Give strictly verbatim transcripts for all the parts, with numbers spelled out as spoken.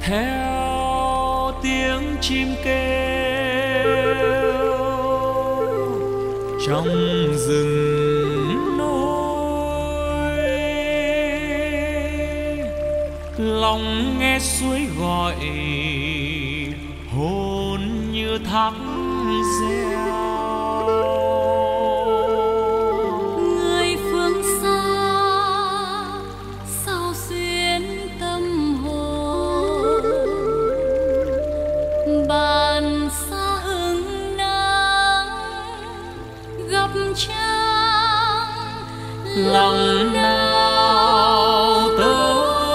theo tiếng chim kêu trong rừng nôi, lòng nghe suối gọi hồn như thác reo. Người phương xa sao xuyên tâm hồn, bàn xa hứng nắng gặp trăng lòng nào tớ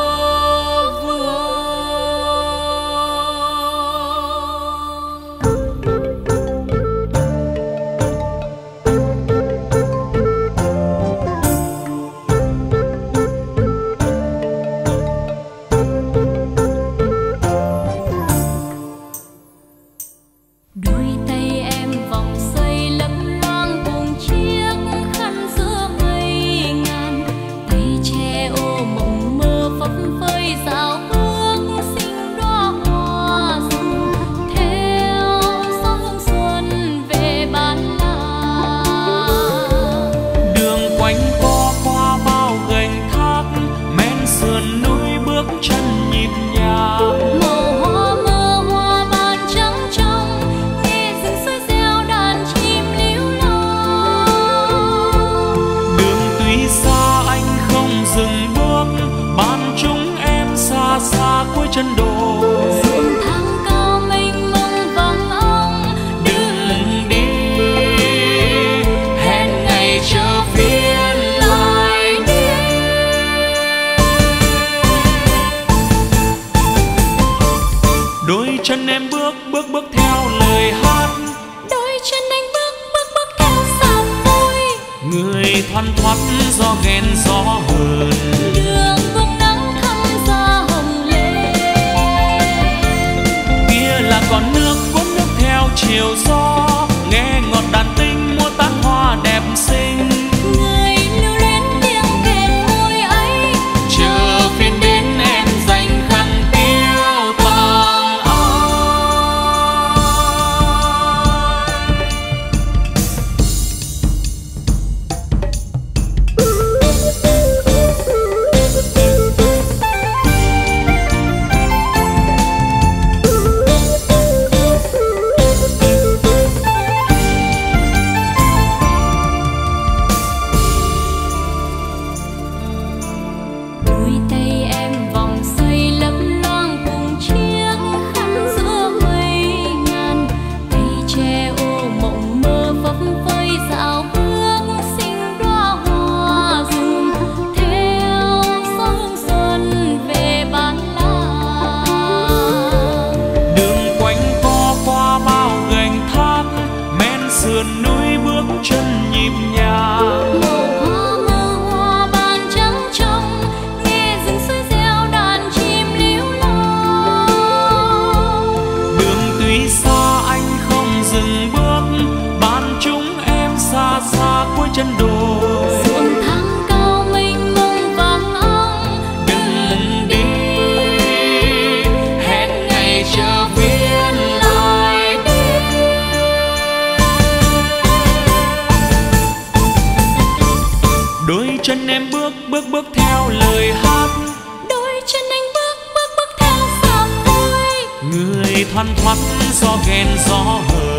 xa cuối chân đồi, ruộng thang cao mênh mông vắng ông. Đừng đi, hẹn ngày chờ phiên lại đến. Đôi chân em bước bước bước theo lời hát, đôi chân anh bước bước bước theo sạp vui. Người thoăn thoắt do ghen gió hờn, đường vùng nắng thăm ra hồng lên. Kia là con nước cũng nước theo chiều gió, nghe ngọt đàn tinh mua tán hoa đẹp xinh. Người lưu luyến tiếng kèn môi ấy, chờ phiên đến em dành khăn tiêu tàng ai. đôi tay em vòng xoay lấp loáng cùng chiếc khăn giữa mây ngàn. Tay che ô mộng mơ phấp phới dạo bước xinh đóa hoa rừng, theo gió hương xuân về bán lá. Đường quanh co qua bao gành thác, men sườn núi bước chân nhịp nhàng. Màu hoa mơ hoa ban trắng trong, nghe rừng suối reo đàn chim líu lo. Đường tuy xa anh không dừng bước, ban chúng em xa xa cuối chân đồi. Ruộng thang cao mênh mông vàng óng. Đừng đi, hẹn ngày chờ phiên lại đến. Đôi chân em bước bước bước theo lời hát, Đôi chân anh bước bước bước theo sạp vui. người thoăn thoắt do ghen gió hờn,